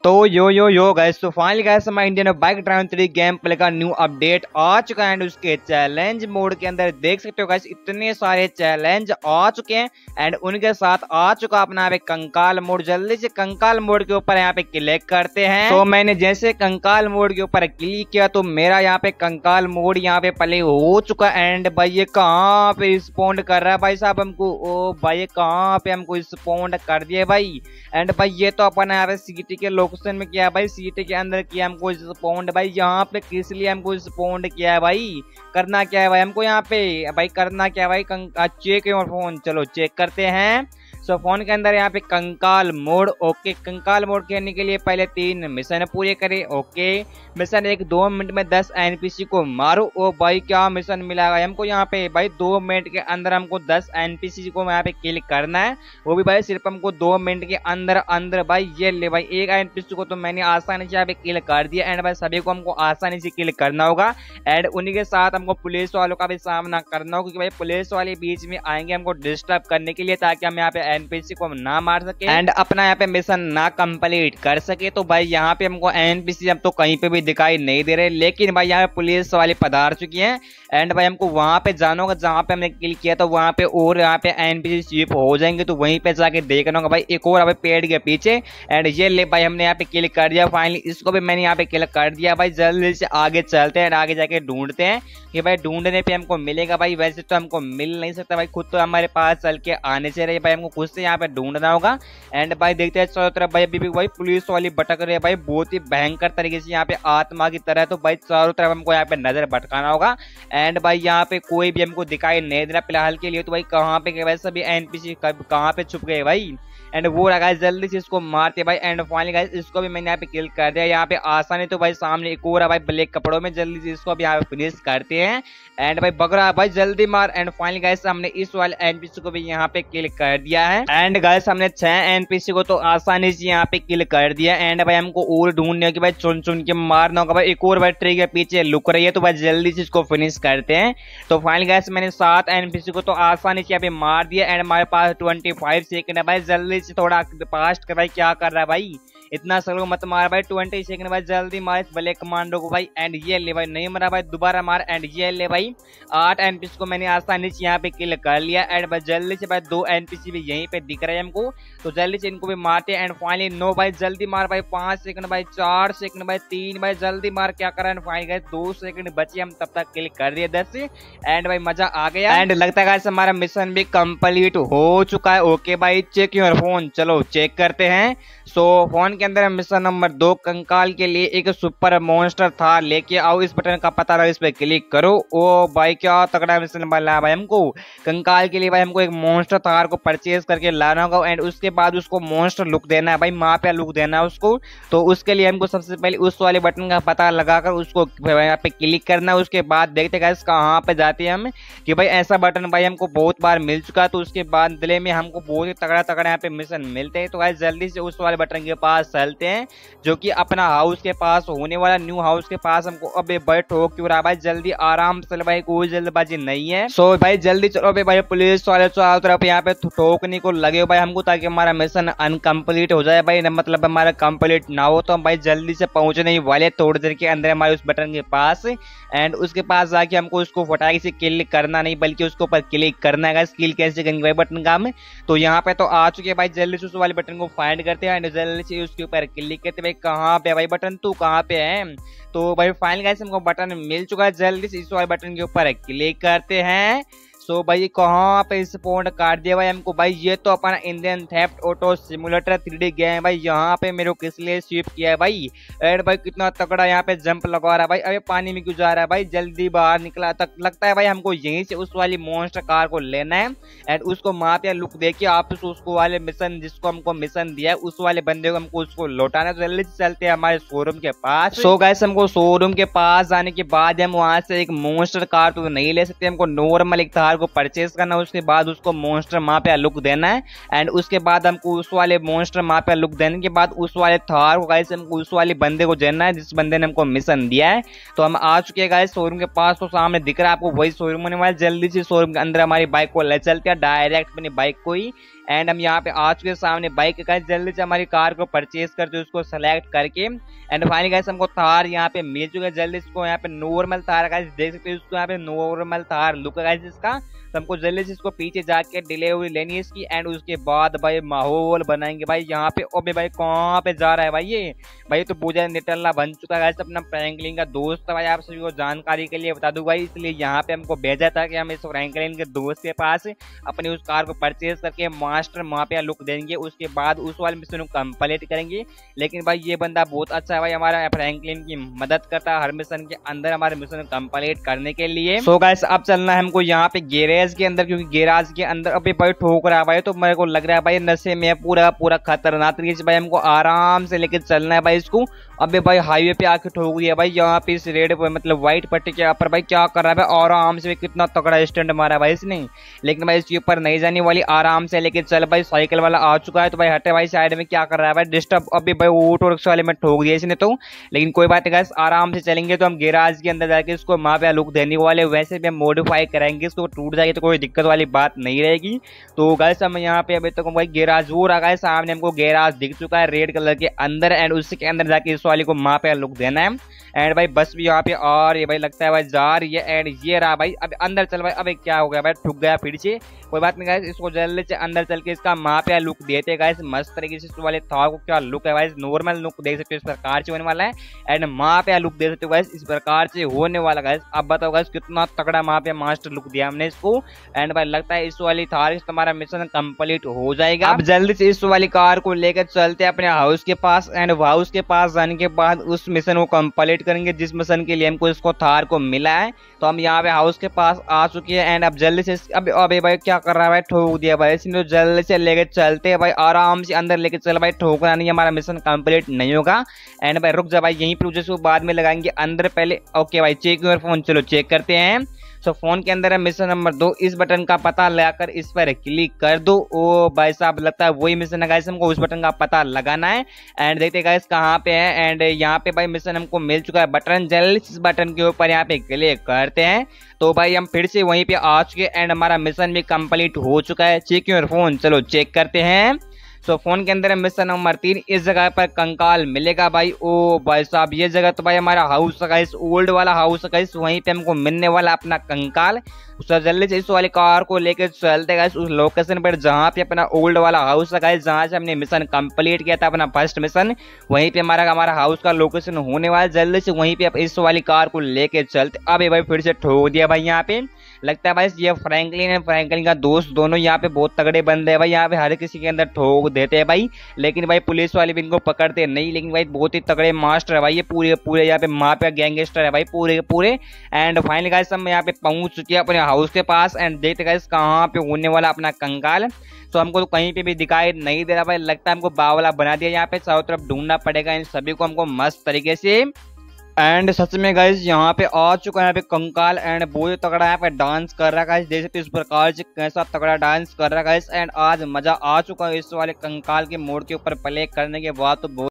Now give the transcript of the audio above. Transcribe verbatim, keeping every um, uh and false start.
तो yo yo yo guys, तो finally guys हमारा Indian bike driving three game play का न्यू अपडेट आ चुका है। एंड उसके चैलेंज मोड के अंदर देख सकते हो गाइस इतने सारे चैलेंज आ चुके हैं। एंड उनके साथ आ चुका अपना यहाँ पे कंकाल मोड। जल्दी से कंकाल मोड के ऊपर यहाँ पे क्लिक करते हैं। तो मैंने जैसे कंकाल मोड के ऊपर क्लिक किया तो मेरा यहाँ पे कंकाल मोड यहाँ पे प्ले हो चुका। एंड भाई ये कहाँ पे रिस्पॉन्ड कर रहा है भाई साहब हमको। ओ भाई ये कहाँ पे हमको रिस्पॉन्ड कर दिया भाई। एंड भाई ये तो अपन यहाँ पे सिटी के लोकेशन में किया भाई, सिटी के अंदर किया हमको रिस्पॉन्ड भाई। यहाँ पे किस लिए हमको रिस्पॉन्ड किया है भाई, करना क्या है भाई हमको यहाँ पे भाई, करना क्या है भाई, चेक योर फोन। चलो चेक करते हैं। सो फोन के अंदर यहाँ पे कंकाल मोड। ओके, कंकाल मोड खेलने के लिए पहले तीन मिशन पूरे करें। ओके, मिशन एक, दो मिनट में दस एनपीसी को मारो। ओ भाई क्या मिशन मिला है हमको यहाँ पे भाई, दो मिनट के अंदर हमको दस एनपीसी को यहाँ पे किल करना है। वो भी भाई सिर्फ हमको दो मिनट के अंदर अंदर भाई। ये ले भाई एक एनपीसी को तो मैंने आसानी से यहाँ पे किल कर दिया। एंड भाई सभी को हमको आसानी से किल करना होगा। एंड उन्हीं के साथ हमको पुलिस वालों का भी सामना करना होगा, क्योंकि भाई पुलिस वाले बीच में आएंगे हमको डिस्टर्ब करने के लिए, ताकि हम यहाँ पे एनपीसी को हम ना मार सके एंड अपना यहाँ पे मिशन ना कंप्लीट कर सके। तो भाई यहाँ पे हमको एनपीसी अब तो कहीं पे भी दिखाई नहीं दे रहे, लेकिन भाई यहाँ पे पुलिस वाले पधार चुकी हैं। एंड भाई हमको वहां पे जाना होगा जहाँ पे हमने किल किया था वहां पे, और यहाँ पे एनपीसी स्वीप हो जाएंगे तो वहीं पे जाके देखना होगा भाई। एक और अभी पेड़ के पीछे। एंड ये ले भाई हमने यहाँ पे किल कर दिया फाइनली, इसको भी मैंने यहाँ पे किल कर दिया भाई। जल्दी से आगे चलते हैं, आगे जाके ढूंढते हैं कि भाई ढूंढने पे हमको मिलेगा भाई। वैसे तो हमको मिल नहीं सकता भाई, खुद तो हमारे पास चल के आने से रहे भाई, हमको खुद से यहाँ पे ढूंढना होगा। एंड भाई देखते हैं चारों तरफ भाई, अभी भी भाई पुलिस वाली भटक रही है भाई, बहुत ही भयंकर तरीके से यहाँ पे आत्मा की तरह। तो भाई चारों तरफ हमको यहाँ पे नजर भटकाना होगा। एंड भाई यहाँ पे कोई भी हमको दिखाई नहीं दे रहा फिलहाल के लिए। तो भाई कहाँ पे गए भाई सभी एनपीसी, कहाँ पे छुप गए भाई। एंड वो रहा गाइस, जल्दी से इसको मारते भाई। एंड फाइनली गाइस इसको भी मैंने यहाँ पे किल कर दिया यहाँ पे आसानी। तो भाई सामने एक और है भाई ब्लैक कपड़ों में, जल्दी से इसको भी यहाँ पे फिनिश करते हैं। एंड भाई बकरा भाई जल्दी मार। एंड फाइनली गाइस हमने इस वाले एनपीसी को भी यहाँ पे किल कर दिया है। एंड गाइस हमने छह एनपीसी को तो आसानी से यहाँ पे किल कर दिया। एंड भाई हमको और ढूंढने की भाई चुन चुन के मारना होगा भाई। एक और भाई ट्री के पीछे लुक रही है, तो भाई जल्दी से इसको फिनिश करते हैं। तो फाइनली गाइस मैंने सात एनपीसी को तो आसानी से यहाँ पे मार दिया। एंड हमारे पास ट्वेंटी फाइव सेकंड है भाई, जल्दी से थोड़ा फास्ट कर भाई। क्या कर रहा है भाई, इतना स्लो मत मार भाई। ट्वेंटी सेकंड भाई, जल्दी मार इस ब्लैक कमांडो को भाई। एंड ये ले भाई, नहीं मरा भाई, दोबारा मार। एंड ये ले भाई, आठ एनपीसी को मैंने आसानी से यहाँ पे किल कर लिया। एंड भाई जल्दी से भाई दो एनपीसी भी यहीं पे दिख रहे हैं हमको, तो जल्दी से इनको भी मारते हैं। एंड फाइनली नो भाई, जल्दी मार भाई। पांच सेकंड भाई, चार सेकंड भाई, तीन भाई, जल्दी मार। क्या कर रहा है फाइनली गाइस, दो सेकंड बचे, हम तब तक किल कर दिए दस से। एंड भाई मजा आ गया। एंड लगता है गाइस हमारा मिशन भी कंप्लीट हो चुका है। ओके भाई चेक योर फोन, चलो चेक करते हैं। सो फोन के अंदर मिशन नंबर दो, कंकाल के लिए एक सुपर मॉन्स्टर था लेके आओ, इस बटन का पता रहा, इस पे क्लिक करो। ओ भाई क्या तगड़ा मिशन बना भाई हमको। कंकाल के लिए भाई हमको एक मॉन्स्टर थार को परचेज करके लाना होगा। एंड उसके बाद उसको मॉन्स्टर लुक देना है भाई, माँ पे लुक देना है उसको। तो उसके लिए हमको सबसे पहले उस वाले बटन का पता लगाकर उसको यहाँ पे क्लिक करना है। उसके बाद देखते गाइस कहाँ पे जाते हैं हम, कि भाई ऐसा बटन भाई हमको बहुत बार मिल चुका है। तो उसके बाद बदले में हमको बहुत ही तगड़ा तगड़ा यहाँ पे मिशन मिलते हैं। तो गाइस जल्दी से उस वाले बटन के पास चलते हैं, जो कि अपना हाउस के पास होने वाला, न्यू हाउस के पास। हमको अबे भाई ठोक क्यों रहा भाई, जल्दी आराम से भाई, कोई जल्दबाजी नहीं है। सो भाई जल्दी चलो भाई, पुलिस वाले चारों तरफ यहाँ पे ठोकने को लगे भाई हमको, ताकि हमारा मिशन अनकम्प्लीट हो जाए भाई, मतलब हमारा कंप्लीट ना हो। तो हम भाई जल्दी से पहुंचने वाले थोड़ी देर के अंदर हमारे उस बटन के पास। एंड उसके पास जाके हमको उसको फटाके से किल करना नहीं, बल्कि उसके ऊपर क्लिक करना है। किल कैसे करेंगे भाई बटन का में, तो यहाँ पे तो आ चुके भाई। जल्दी से उस वाले बटन को फाइंड करते हैं, जल्दी से उसके ऊपर क्लिक करते भाई। कहाँ पे भाई बटन, तू कहाँ पे है। तो भाई फाइनल गाइस हमको बटन मिल चुका है, जल्दी से इस वाले बटन के ऊपर क्लिक करते हैं। सो so, भाई कहाँ पे स्पॉन कर दिया भाई हमको भाई। ये तो अपना Indian theft auto simulator three D game भाई, यहाँ पे मेरे को किस लिए स्विप किया है भाई। एंड भाई कितना तगड़ा यहाँ पे जंप लगा रहा है भाई। अबे पानी में क्यों जा रहा है भाई, जल्दी बाहर निकला तक। लगता है भाई हमको यहीं से उस वाली मॉन्स्टर कार को लेना है। एंड उसको मार पे लुक दे के आप उसको वाले मिशन, जिसको हमको मिशन दिया है उस वाले बंदे को हमको उसको लौटाना है। जल्दी से चलते हैं हमारे शोरूम के पास। सो गाइस हमको शोरूम के पास जाने के बाद हम वहां से एक मॉन्स्टर कार तो नहीं ले सकते, हमको नॉर्मल एक थार को परचेज करना। उसके बाद उसको मॉन्स्टर माँ पे लुक देना है। एंड उसके बाद हमको उस वाले मॉन्स्टर माँ पे लुक देने के बाद उस वाले थार को गाइस हमको उस वाले बंदे को देना है, जिस बंदे ने हमको मिशन दिया है। तो हम आ चुके हैं गाइस शोरूम के पास, तो सामने दिख रहा है आपको वही शोरूम होने वाला। जल्दी से शोरूम के अंदर हमारी बाइक को ले चलते हैं डायरेक्ट अपनी बाइक को ही। एंड हम यहाँ पे आ चुके हैं सामने बाइक का। जल्दी से हमारी कार को परचेज करते उसको सेलेक्ट करके एंड फाइनली गाइस हमको थार यहाँ पे मिल चुका है। जल्दी इसको यहाँ पे नॉर्मल थार गाइस देख सकते हो, इसको यहाँ पे नॉर्मल थार लुक है गाइस इसका। तो हमको जल्दी से इसको पीछे जाके डिलीवरी लेनी है इसकी एंड उसके बाद भाई माहौल बनाएंगे भाई यहाँ पे। ओबे भाई कहाँ पे जा रहा है भाई ये? भाई तो पूजा निटल्ला बन चुका है अपना फ्रैंकलिन का दोस्त भाई। आप सभी को जानकारी के लिए बता दूं भाई, इसलिए यहाँ पे हमको भेजा था कि हम इस फ्रैंकलिन के दोस्त के पास अपनी उस कार को परचेज करके मास्टर माफिया लुक देंगे, उसके बाद उस वाले मिशन को कंप्लीट करेंगे। लेकिन भाई ये बंदा बहुत अच्छा है भाई, हमारा फ्रैंकलिन की मदद करता है हर मिशन के अंदर हमारे मिशन कंप्लीट करने के लिए। सो गाइस अब चलना है हमको यहाँ पे गैरेज के अंदर, क्योंकि गैराज के अंदर अभी भाई ठोक रहा है भाई। तो मेरे को लग रहा है भाई नशे में पूरा पूरा खतरनाक तरीके से भाई हमको आराम से लेके चलना है भाई इसको। अबे भाई हाईवे पे आके ठोक दिया भाई यहाँ पे इस रेड पे मतलब व्हाइट पट्टी के ऊपर भाई क्या कर रहा है भाई, आराम से कितना तगड़ा स्टैंड मारा भाई इसने। लेकिन भाई इसके ऊपर नहीं जाने वाली, आराम से लेके चल भाई। साइकिल वाला आ चुका है तो भाई हटे भाई साइड में, क्या कर रहा है भाई डिस्टर्ब। अभी भाई ऑटो रिक्शा वाले में ठोक दिया इसने तो, लेकिन कोई बात नहीं, आराम से चलेंगे। तो हम गैराज के अंदर जाके इसको माफिया लुक देने वाले, वैसे भी हम मॉडिफाई कराएंगे इसको, टूट जाएगी तो कोई दिक्कत वाली बात नहीं रहेगी। तो गाइस हम यहाँ पे अभी तक भाई गैराज हो रहा है, सामने हमको गैराज दिख चुका है रेड कलर के अंदर एंड उसके अंदर जाके इस वाले को माफिया लुक देना है। एंड भाई बस भी यहाँ पे और ये भाई लगता है भाई जा रही है एंड ये रहा भाई। अब अंदर चल भाई, अबे क्या हो गया भाई, ठुक गया फिर से। कोई बात नहीं गाइस, इसको जल्दी से अंदर चल के इसका माफिया लुक देते हैं गाइस मस्त तरीके से। इस वाले थार को क्या लुक है गाइस, नॉर्मल लुक देख सकते हो इस प्रकार से होने वाला है एंड माफिया लुक देख सकते हो गाइस इस प्रकार से होने वाला गाइस। अब बताओ गाइस कितना तगड़ा माफिया मास्टर लुक दिया हमने इसको। एंड भाई लगता है इस वाली थार से तुम्हारा मिशन कंप्लीट हो जाएगा। अब जल्दी से इस वाली कार को लेकर चलते हैं अपने हाउस के पास एंड हाउस के पास जाने के बाद उस मिशन को कंप्लीट करेंगे जिस मिशन के लिए हमको इसको थार को मिला है। तो हम यहाँ पे हाउस के पास आ चुके हैं एंड अब जल्दी से अब अबे भाई क्या कर रहा है भाई, ठोक दिया भाई इसने। तो जल्दी से लेके चलते हैं भाई, आराम से अंदर लेके चल भाई, ठोकना नहीं, हमारा मिशन कंप्लीट नहीं होगा। एंड भाई रुक जा भाई यहीं पर, जिसको बाद में लगाएंगे अंदर पहले। ओके भाई चेक योर फोन, चलो चेक करते हैं। सो so, फोन के अंदर है मिशन नंबर दो, इस बटन का पता लगाकर इस पर क्लिक कर दो। ओ भाई साहब लगता है वही मिशन है गाइस, हमको उस बटन का पता लगाना है एंड देखते हैं गाइस कहाँ पे है। एंड यहाँ पे भाई मिशन हमको मिल चुका है, बटन जल्दी इस बटन के ऊपर यहाँ पे क्लिक करते हैं। तो भाई हम फिर से वहीं पे आ चुके एंड हमारा मिशन भी कंप्लीट हो चुका है। चेक योर फोन, चलो चेक करते हैं। सो so, फोन के अंदर मिशन नंबर तीन, इस जगह पर कंकाल मिलेगा भाई। ओ भाई साहब ये जगह तो भाई हमारा हाउस है गाइस, ओल्ड वाला हाउस है गाइस, वहीं पे हमको मिलने वाला अपना कंकाल। तो जल्दी से इस वाली कार को लेकर चलते गाइस उस लोकेशन पर जहाँ पे अपना ओल्ड वाला हाउस है गाइस, जहाँ से हमने मिशन कंप्लीट किया था अपना फर्स्ट मिशन, वहीं पे हमारा हमारा हाउस का लोकेशन होने वाला। जल्दी से वहीं पे इस वाली कार को लेके चलते। अबे भाई फिर से ठोक दिया भाई यहाँ पे। लगता है भाई ये फ्रैंकलिन है फ्रैंकलिन का दोस्त, दोनों यहाँ पे बहुत तगड़े बंदे हैं भाई, यहाँ पे हर किसी के अंदर ठोक देते हैं भाई। लेकिन भाई पुलिस वाले भी इनको पकड़ते नहीं, लेकिन भाई बहुत ही तगड़े मास्टर है भाई ये, पूरे पूरे यहाँ पे माफिया गैंगस्टर है भाई पूरे पूरे। एंड फाइनली गाइस हम यहाँ पे पहुंच चुके हैं अपने हाउस के पास एंड देखते गाइस कहाँ पे होने वाला अपना कंकाल। तो हमको तो कहीं पे भी दिखाई नहीं दे रहा भाई, लगता है हमको बावला बना दिया, यहाँ पे चारों तरफ ढूंढना पड़ेगा इन सभी को हमको मस्त तरीके से। एंड सच में गाइस यहाँ पे आ चुका है यहाँ पे कंकाल एंड बहुत तगड़ा यहाँ पे डांस कर रहा है गाइस, देख सकते इस प्रकार से कैसा तगड़ा डांस कर रहा है गाइस। एंड आज मजा आ चुका है इस वाले कंकाल के मोड़ के ऊपर प्ले करने के बाद, तो बहुत